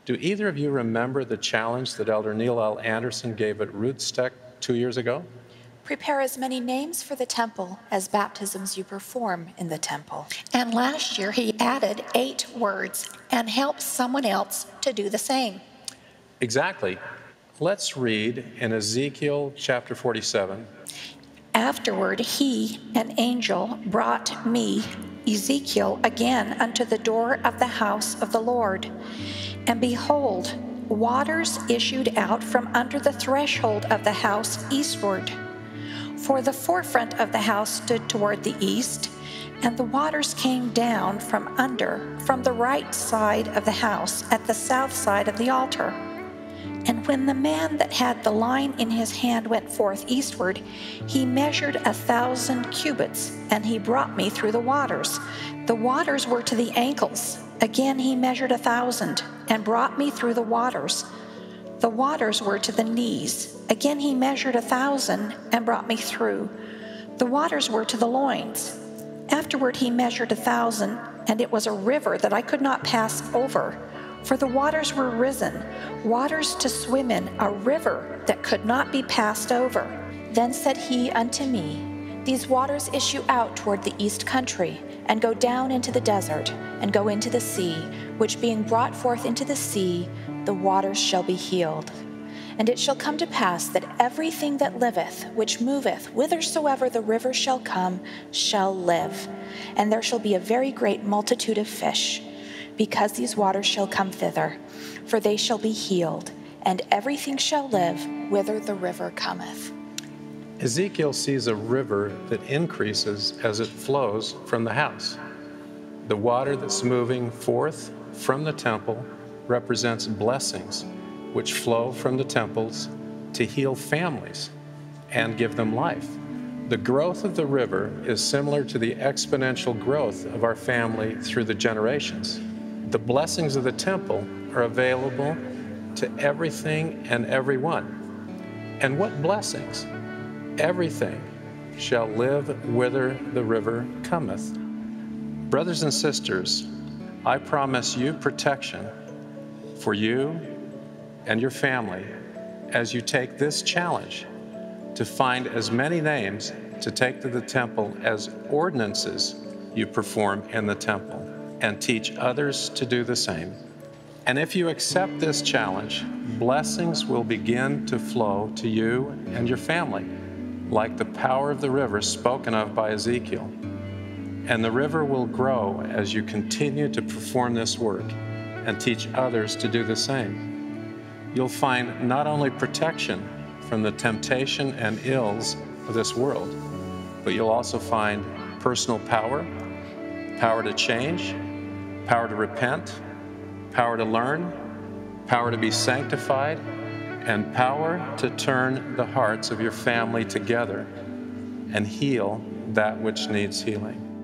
Do either of you remember the challenge that Elder Neil L. Anderson gave at Rootstock 2 years ago? Prepare as many names for the temple as baptisms you perform in the temple. And last year he added 8 words and helped someone else to do the same. Exactly. Let's read in Ezekiel chapter 47. Afterward he, an angel, brought me, Ezekiel, again unto the door of the house of the Lord. And behold, waters issued out from under the threshold of the house eastward. For the forefront of the house stood toward the east, and the waters came down from the right side of the house, at the south side of the altar. And when the man that had the line in his hand went forth eastward, he measured 1,000 cubits, and he brought me through the waters. The waters were to the ankles. Again he measured 1,000, and brought me through the waters. The waters were to the knees. Again he measured 1,000, and brought me through. The waters were to the loins. Afterward he measured 1,000, and it was a river that I could not pass over. For the waters were risen, waters to swim in, a river that could not be passed over. Then said he unto me, These waters issue out toward the east country, and go down into the desert, and go into the sea, which being brought forth into the sea, the waters shall be healed. And it shall come to pass that everything that liveth, which moveth, whithersoever the river shall come, shall live. And there shall be a very great multitude of fish, because these waters shall come thither, for they shall be healed, and everything shall live whither the river cometh. Ezekiel sees a river that increases as it flows from the house. The water that's moving forth from the temple represents blessings which flow from the temples to heal families and give them life. The growth of the river is similar to the exponential growth of our family through the generations. The blessings of the temple are available to everything and everyone. And what blessings? Everything shall live whither the river cometh. Brothers and sisters, I promise you protection for you and your family as you take this challenge to find as many names to take to the temple as ordinances you perform in the temple, and teach others to do the same. And if you accept this challenge, blessings will begin to flow to you and your family, like the power of the river spoken of by Ezekiel. And the river will grow as you continue to perform this work and teach others to do the same. You'll find not only protection from the temptation and ills of this world, but you'll also find personal power, power to change, power to repent, power to learn, power to be sanctified, and power to turn the hearts of your family together and heal that which needs healing.